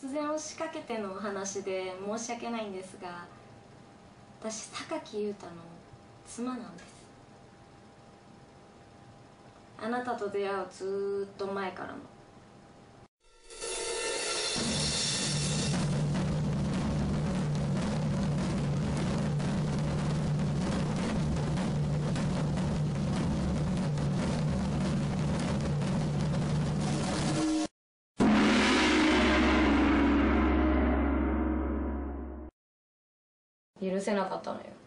突然押しかけてのお話で申し訳ないんですが、私榊裕太の妻なんです。あなたと出会うずーっと前からの。許せなかったのよ。